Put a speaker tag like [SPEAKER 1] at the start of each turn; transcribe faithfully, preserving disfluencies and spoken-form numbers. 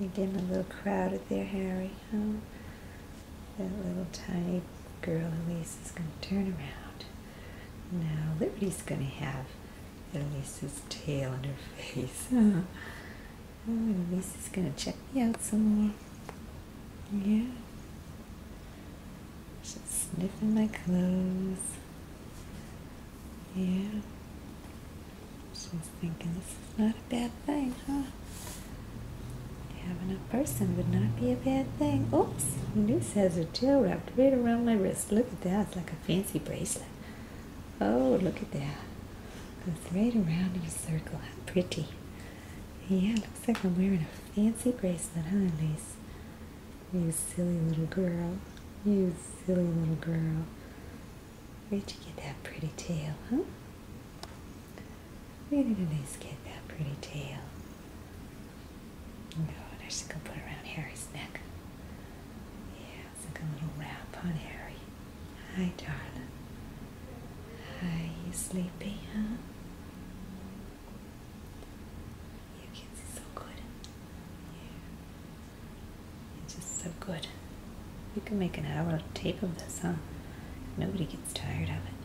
[SPEAKER 1] You're getting a little crowded there, Harry, huh? That little tiny girl Elise is going to turn around. Now Liberty's going to have Elise's tail on her face. Huh? Oh, and Elise is going to check me out some more. Yeah. She's sniffing my clothes. Yeah. She's thinking this is not a bad thing, huh? Having a person would not be a bad thing. Oops, Elise has her tail wrapped right around my wrist. Look at that, it's like a fancy bracelet. Oh, look at that. Goes right around in a circle. How pretty. Yeah, looks like I'm wearing a fancy bracelet, huh, Elise? You silly little girl. You silly little girl. Where'd you get that pretty tail, huh? Where did Elise get that pretty tail? No, I'm just going to put it around Harry's neck. Yeah, it's like a little wrap on Harry. Hi, darling. Hi, you sleepy, huh? You kids are so good. Yeah. You're just so good. You can make an hour tape of this, huh? Nobody gets tired of it.